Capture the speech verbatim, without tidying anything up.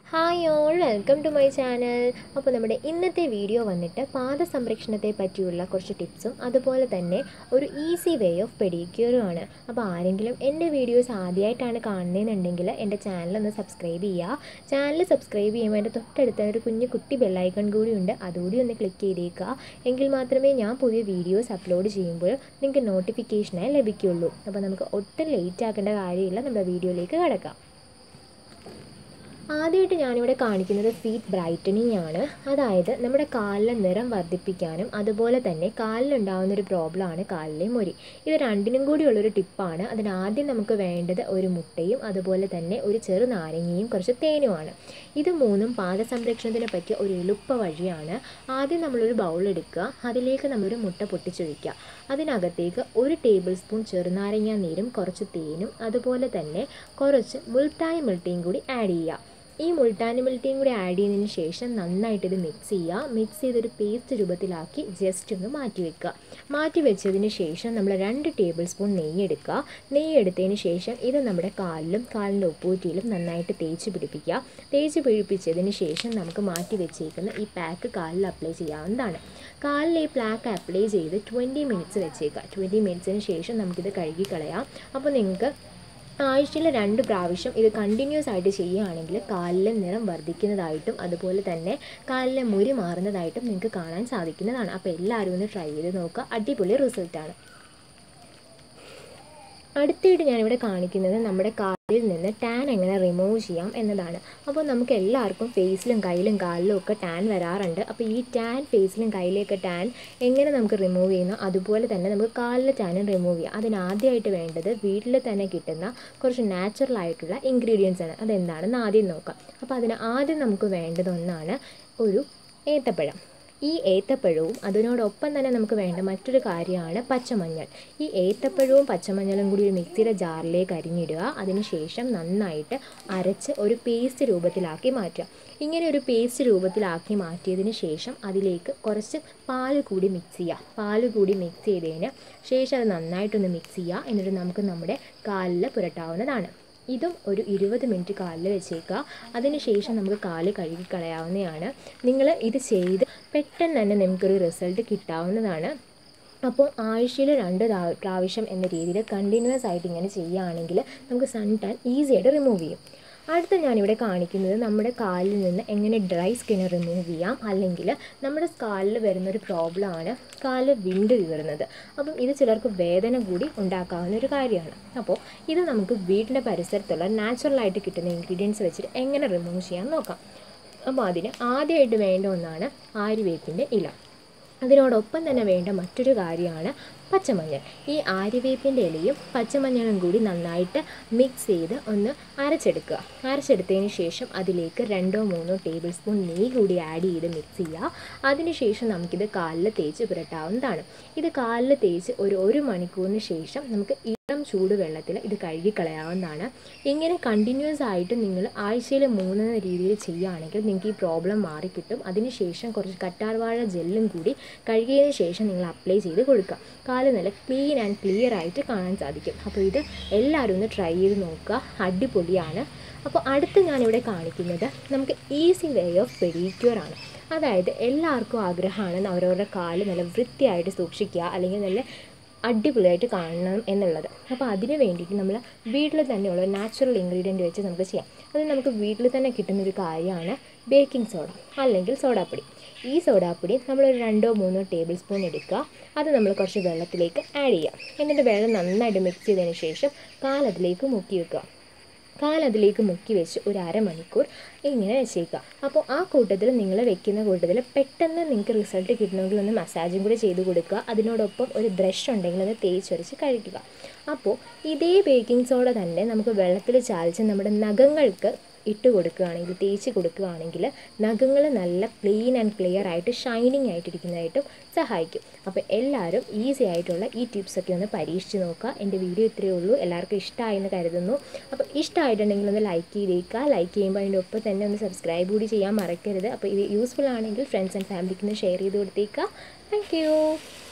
Hi all welcome to my channel. അപ്പോൾ നമ്മുടെ ഇന്നത്തെ വീഡിയോ വന്നിട്ട് പാദ സംരക്ഷണത്തെ പറ്റിയുള്ള കുറച്ച് ടിപ്സും അതുപോലെ തന്നെ ഒരു ഈസി വേ ഓഫ് പെഡിക്യൂറുമാണ്. അപ്പോൾ ആരെങ്കിലും എൻ്റെ വീഡിയോസ് ആദ്യമായിട്ടാണ് കാണുന്നതെന്നുണ്ടെങ്കിൽ എൻ്റെ ചാനലൊന്ന് സബ്സ്ക്രൈബ് ചെയ്യുക. ചാനൽ സബ്സ്ക്രൈബ് ചെയ്യുമ്പോൾ എൻ്റെ തൊട്ടടുത്ത ഒരു കുഞ്ഞു കുട്ടി ബെല്ലൈക്കൺ കൂടി ഉണ്ട്, അതുകൂടി ഒന്ന് ക്ലിക്ക് ചെയ്തേക്കുക. എങ്കിൽ മാത്രമേ ഞാൻ പുതിയ വീഡിയോസ് അപ്ലോഡ് ചെയ്യുമ്പോൾ നിങ്ങൾക്ക് നോട്ടിഫിക്കേഷനായി ലഭിക്കുകയുള്ളൂ. അപ്പോൾ നമുക്ക് ഒട്ടും ലേറ്റ് ആക്കേണ്ട കാര്യമില്ല, നമ്മുടെ വീഡിയോയിലേക്ക് കിടക്കാം. ആദ്യമായിട്ട് ഞാനിവിടെ കാണിക്കുന്നത് ഫീറ്റ് ബ്രൈറ്റനിങ് ആണ്. അതായത് നമ്മുടെ കാലിലെ നിറം വർദ്ധിപ്പിക്കാനും അതുപോലെ തന്നെ കാലിലുണ്ടാകുന്നൊരു പ്രോബ്ലമാണ് കാലിലെ മുരി. ഇത് രണ്ടിനും കൂടിയുള്ളൊരു ടിപ്പാണ്. അതിനാദ്യം നമുക്ക് വേണ്ടത് ഒരു മുട്ടയും അതുപോലെ തന്നെ ഒരു ചെറു നാരങ്ങയും കുറച്ച് തേനുമാണ്. ഇത് മൂന്നും പാദ സംരക്ഷണത്തിനെ പറ്റിയ ഒരു എളുപ്പ വഴിയാണ്. ആദ്യം നമ്മളൊരു ബൗൾ എടുക്കുക, അതിലേക്ക് നമ്മളൊരു മുട്ട പൊട്ടിച്ചൊഴിക്കുക. അതിനകത്തേക്ക് ഒരു ടേബിൾ സ്പൂൺ ചെറുനാരങ്ങ നീരും കുറച്ച് തേനും അതുപോലെ തന്നെ കുറച്ച് മുൾട്ടാനി മിൾട്ടിയും കൂടി ആഡ് ചെയ്യുക. ഈ മുൾട്ടാനി മിൾട്ടിയും കൂടി ആഡ് ചെയ്തതിന് ശേഷം നന്നായിട്ട് ഇത് മിക്സ് ചെയ്യുക. മിക്സ് ചെയ്തൊരു പേസ്റ്റ് രൂപത്തിലാക്കി ജസ്റ്റ് ഒന്ന് മാറ്റി വെക്കുക. മാറ്റി വെച്ചതിന് ശേഷം നമ്മൾ രണ്ട് ടേബിൾ സ്പൂൺ നെയ്യ് എടുക്കുക. നെയ്യ് എടുത്തതിന് ശേഷം ഇത് നമ്മുടെ കാലിലും കാലിൻ്റെ ഒപ്പൂറ്റിയിലും നന്നായിട്ട് തേച്ച് പിടിപ്പിക്കുക. തേച്ച് പിടിപ്പിച്ചതിന് ശേഷം നമുക്ക് മാറ്റി വെച്ചേക്കുന്ന ഈ പാക്ക് കാലിൽ അപ്ലൈ ചെയ്യാവുന്നതാണ്. കാലിൽ ഈ പാക്ക് അപ്ലൈ ചെയ്ത് ട്വൻറ്റി മിനിറ്റ്സ് വെച്ചേക്കുക. ട്വൻറ്റി മിനിറ്റ്സിന് ശേഷം നമുക്കിത് കഴുകിക്കളയാം. അപ്പോൾ നിങ്ങൾക്ക് ആഴ്ചയിൽ രണ്ട് പ്രാവശ്യം ഇത് കണ്ടിന്യൂസ് ആയിട്ട് ചെയ്യുകയാണെങ്കിൽ കാലിലെ നിറം വർദ്ധിക്കുന്നതായിട്ടും അതുപോലെ തന്നെ കാലിലെ മുരി മാറുന്നതായിട്ടും നിങ്ങൾക്ക് കാണാൻ സാധിക്കുന്നതാണ്. അപ്പോൾ എല്ലാവരും ഒന്ന് ട്രൈ ചെയ്ത് നോക്കുക, അടിപൊളി റിസൾട്ടാണ്. അടുത്തായിട്ട് ഞാനിവിടെ കാണിക്കുന്നത് നമ്മുടെ കാലിൽ നിന്ന് ടാൻ എങ്ങനെ റിമൂവ് ചെയ്യാം എന്നതാണ്. അപ്പോൾ നമുക്ക് എല്ലാവർക്കും ഫേസിലും കയ്യിലും കാലിലും ഒക്കെ ടാൻ വരാറുണ്ട്. അപ്പോൾ ഈ ടാൻ ഫേസിലും കയ്യിലൊക്കെ ടാൻ എങ്ങനെ നമുക്ക് റിമൂവ് ചെയ്യുന്നു അതുപോലെ തന്നെ നമുക്ക് കാലിലെ ടാനും റിമൂവ് ചെയ്യാം. അതിനാദ്യമായിട്ട് വേണ്ടത് വീട്ടിൽ തന്നെ കിട്ടുന്ന കുറച്ച് നാച്ചുറൽ ആയിട്ടുള്ള ഇൻഗ്രീഡിയൻസ് ആണ്. അതെന്താണെന്ന് ആദ്യം നോക്കാം. അപ്പോൾ അതിന് ആദ്യം നമുക്ക് വേണ്ടതൊന്നാണ് ഒരു ഏത്തപ്പഴം. ഈ ഏത്തപ്പഴവും അതിനോടൊപ്പം തന്നെ നമുക്ക് വേണ്ട മറ്റൊരു കാര്യമാണ് പച്ചമഞ്ഞൾ. ഈ ഏത്തപ്പഴവും പച്ചമഞ്ഞളും കൂടി ഒരു മിക്സിയുടെ ജാറിലേക്ക് അരിഞ്ഞിടുക. അതിനുശേഷം നന്നായിട്ട് അരച്ച് ഒരു പേസ്റ്റ് രൂപത്തിലാക്കി മാറ്റുക. ഇങ്ങനെ ഒരു പേസ്റ്റ് രൂപത്തിലാക്കി മാറ്റിയതിന് ശേഷം അതിലേക്ക് കുറച്ച് പാൽ കൂടി മിക്സ് ചെയ്യുക. പാൽ കൂടി മിക്സ് ചെയ്തതിന് ശേഷം അത് നന്നായിട്ടൊന്ന് മിക്സ് ചെയ്യുക. എന്നിട്ട് നമുക്ക് നമ്മുടെ കാലിൽ പുരട്ടാവുന്നതാണ്. ഇതും ഒരു ഇരുപത് മിനിറ്റ് കാലിൽ വെച്ചേക്കുക. അതിനുശേഷം നമുക്ക് കാല് കഴുകിക്കളയാവുന്നതാണ്. നിങ്ങൾ ഇത് ചെയ്ത് പെട്ടെന്ന് തന്നെ നമുക്കൊരു റിസൾട്ട് കിട്ടാവുന്നതാണ്. അപ്പോൾ ആഴ്ചയിൽ രണ്ട് പ്രാവശ്യം എന്ന രീതിയിൽ കണ്ടിന്യൂസ് ആയിട്ട് ഇങ്ങനെ ചെയ്യുകയാണെങ്കിൽ നമുക്ക് സൺ ടാൻ ഈസി ആയിട്ട് റിമൂവ് ചെയ്യും. അടുത്ത ഞാനിവിടെ കാണിക്കുന്നത് നമ്മുടെ കാലിൽ നിന്ന് എങ്ങനെ ഡ്രൈ സ്കിന്ന് റിമൂവ് ചെയ്യാം, അല്ലെങ്കിൽ നമ്മുടെ കാലിൽ വരുന്നൊരു പ്രോബ്ലമാണ് കാല് വിണ്ട് കീറുന്നത്. അപ്പം ഇത് ചിലർക്ക് വേദന കൂടി ഉണ്ടാക്കാവുന്ന ഒരു കാര്യമാണ്. അപ്പോൾ ഇത് നമുക്ക് വീടിൻ്റെ പരിസരത്തുള്ള നാച്ചുറലായിട്ട് കിട്ടുന്ന ഇൻഗ്രീഡിയൻസ് വെച്ചിട്ട് എങ്ങനെ റിമൂവ് ചെയ്യാൻ നോക്കാം. അപ്പോൾ അതിന് ആദ്യമായിട്ട് വേണ്ട ഒന്നാണ് ആര്യവേപ്പിൻ്റെ ഇല. അതിനോടൊപ്പം തന്നെ വേണ്ട മറ്റൊരു കാര്യമാണ് പച്ചമഞ്ഞൾ. ഈ ആര്യവേപ്പിൻ്റെ ഇലയും പച്ചമഞ്ഞളും കൂടി നന്നായിട്ട് മിക്സ് ചെയ്ത് ഒന്ന് അരച്ചെടുക്കുക. അരച്ചെടുത്തതിന് ശേഷം അതിലേക്ക് രണ്ടോ മൂന്നോ ടേബിൾ സ്പൂൺ നെയ്യ് കൂടി ആഡ് ചെയ്ത് മിക്സ് ചെയ്യുക. അതിനുശേഷം നമുക്കിത് കാലിൽ തേച്ച് പുരട്ടാവുന്നതാണ്. ഇത് കാലിൽ തേച്ച് ഒരു ഒരു മണിക്കൂറിന് ശേഷം നമുക്ക് ഇളം ചൂടുവെള്ളത്തിൽ ഇത് കഴുകിക്കളയാവുന്നതാണ്. ഇങ്ങനെ കണ്ടിന്യൂസ് ആയിട്ട് നിങ്ങൾ ആഴ്ചയിൽ മൂന്ന് രീതിയിൽ ചെയ്യുകയാണെങ്കിൽ നിങ്ങൾക്ക് ഈ പ്രോബ്ലം മാറിക്കിട്ടും. അതിനുശേഷം കുറച്ച് കറ്റാർവാഴ ജെല്ലും കൂടി കഴുകിയതിന് ശേഷം നിങ്ങൾ അപ്ലൈ ചെയ്ത് കൊടുക്കുക. കാല് നല്ല ക്ലീൻ ആൻഡ് ക്ലിയർ ആയിട്ട് കാണാൻ സാധിക്കും. അപ്പോൾ ഇത് എല്ലാവരും ഒന്ന് ട്രൈ ചെയ്ത് നോക്കുക, അടിപൊളിയാണ്. അപ്പോൾ അടുത്ത് ഞാനിവിടെ കാണിക്കുന്നത് നമുക്ക് ഈസി വേ ഓഫ് പെഡിക്യൂർ ആണ്. അതായത് എല്ലാവർക്കും ആഗ്രഹമാണ് അവരവരുടെ കാല് നല്ല വൃത്തിയായിട്ട് സൂക്ഷിക്കുക, അല്ലെങ്കിൽ നല്ല അടിപൊളിയായിട്ട് കാണണം എന്നുള്ളത്. അപ്പോൾ അതിന് വേണ്ടിയിട്ട് നമ്മൾ വീട്ടിൽ തന്നെയുള്ള നാച്ചുറൽ ഇൻഗ്രീഡിയൻറ്റ് വെച്ച് നമുക്ക് ചെയ്യാം. അത് നമുക്ക് വീട്ടിൽ തന്നെ കിട്ടുന്നൊരു കാര്യമാണ് ബേക്കിംഗ് സോഡ അല്ലെങ്കിൽ സോഡാപ്പൊടി. ഈ സോഡാപ്പൊടി നമ്മളൊരു രണ്ടോ മൂന്നോ ടേബിൾ സ്പൂൺ എടുക്കുക. അത് നമ്മൾ കുറച്ച് വെള്ളത്തിലേക്ക് ആഡ് ചെയ്യുക. എന്നിട്ട് വെള്ളം നന്നായിട്ട് മിക്സ് ചെയ്തതിന് ശേഷം കാലതിലേക്ക് മുക്കി വെക്കുക. കാലതിലേക്ക് മുക്കി വെച്ച് ഒരു അരമണിക്കൂർ ഇങ്ങനെ വെച്ചേക്കുക. അപ്പോൾ ആ കൂട്ടത്തിൽ നിങ്ങൾ വെക്കുന്ന കൂട്ടത്തിൽ പെട്ടെന്ന് നിങ്ങൾക്ക് റിസൾട്ട് കിട്ടണമെങ്കിൽ ഒന്ന് മസാജും കൂടി ചെയ്ത് കൊടുക്കുക. അതിനോടൊപ്പം ഒരു ബ്രഷ് ഉണ്ടെങ്കിൽ അത് തേച്ചൊരച്ച് കഴിക്കുക. അപ്പോൾ ഇതേ ബേക്കിംഗ് സോഡ തന്നെ നമുക്ക് വെള്ളത്തിൽ ചാലിച്ച് നമ്മുടെ നഖങ്ങൾക്ക് ഇട്ട് കൊടുക്കുകയാണെങ്കിൽ, തേച്ച് കൊടുക്കുകയാണെങ്കിൽ നഖങ്ങൾ നല്ല ക്ലീൻ ആൻഡ് ക്ലിയർ ആയിട്ട് ഷൈനിങ് ആയിട്ടിരിക്കുന്നതായിട്ടും സഹായിക്കും. അപ്പോൾ എല്ലാവരും ഈസി ആയിട്ടുള്ള ഈ ടിപ്സൊക്കെ ഒന്ന് പരീക്ഷിച്ച് നോക്കുക. എൻ്റെ വീഡിയോ ഇത്രയേ ഉള്ളൂ. എല്ലാവർക്കും ഇഷ്ടമായെന്ന് കരുതുന്നു. അപ്പോൾ ഇഷ്ടമായിട്ടുണ്ടെങ്കിൽ ഒന്ന് ലൈക്ക് ചെയ്തേക്കുക. ലൈക്ക് ചെയ്യുമ്പോൾ അതിൻ്റെ ഒപ്പം തന്നെ ഒന്ന് സബ്സ്ക്രൈബ് കൂടി ചെയ്യാൻ മറക്കരുത്. അപ്പോൾ ഇത് യൂസ്ഫുൾ ആണെങ്കിൽ ഫ്രണ്ട്സ് ആൻഡ് ഫാമിലിക്ക് ഒന്ന് ഷെയർ ചെയ്ത് കൊടുത്തേക്കുക. Thank you.